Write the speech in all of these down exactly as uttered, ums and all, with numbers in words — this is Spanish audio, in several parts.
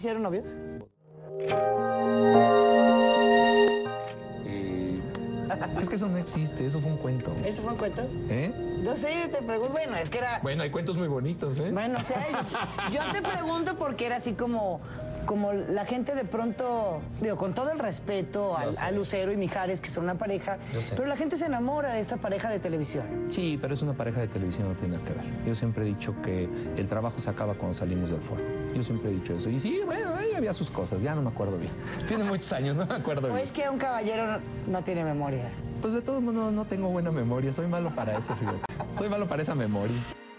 hicieron novios? Eh, es que eso no existe, eso fue un cuento. ¿Eso fue un cuento? ¿Eh? No sé, te pregunto, bueno, es que era... Bueno, hay cuentos muy bonitos, ¿eh? Bueno, o sea, yo, yo te pregunto porque era así como... Como la gente de pronto, digo, con todo el respeto al, a Lucero y Mijares, que son una pareja, pero la gente se enamora de esta pareja de televisión. Sí, pero es una pareja de televisión, no tiene nada que ver. Yo siempre he dicho que el trabajo se acaba cuando salimos del foro. Yo siempre he dicho eso. Y sí, bueno, ahí había sus cosas, ya no me acuerdo bien. Tiene muchos años, no me acuerdo bien. ¿O es que un caballero no, no tiene memoria? Pues de todos modos no, no tengo buena memoria, soy malo para eso, fíjate. Soy malo para esa memoria.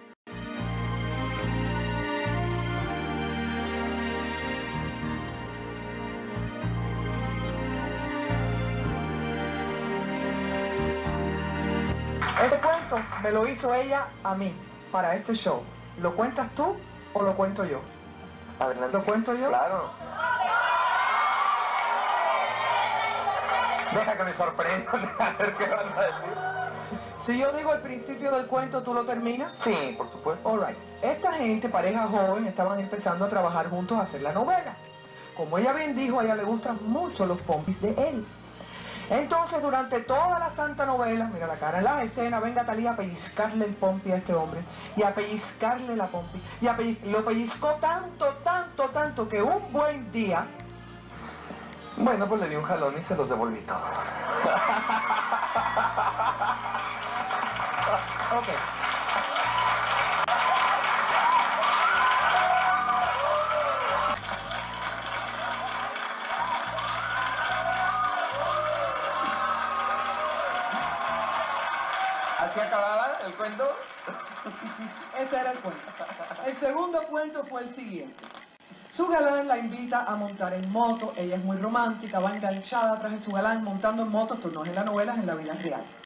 Ese cuento me lo hizo ella a mí, para este show. ¿Lo cuentas tú o lo cuento yo? Adelante. ¿Lo cuento yo? Claro. Deja que me sorprenda, a ver qué van a decir. Si yo digo el principio del cuento, ¿tú lo terminas? Sí, por supuesto. All right. Esta gente, pareja joven, estaban empezando a trabajar juntos a hacer la novela. Como ella bien dijo, a ella le gustan mucho los pompis de él. Entonces, durante toda la santa novela, mira la cara en la escena, venga Talía a pellizcarle el pompi a este hombre, y a pellizcarle la pompi, y a pelliz... lo pellizcó tanto, tanto, tanto, que un buen día... Bueno, pues le di un jalón y se los devolví todos. Ok. ¿Así acababa el cuento? Ese era el cuento. El segundo cuento fue el siguiente. Su galán la invita a montar en moto, ella es muy romántica, va enganchada tras de su galán montando en moto, esto no es en la novela, es en la vida real.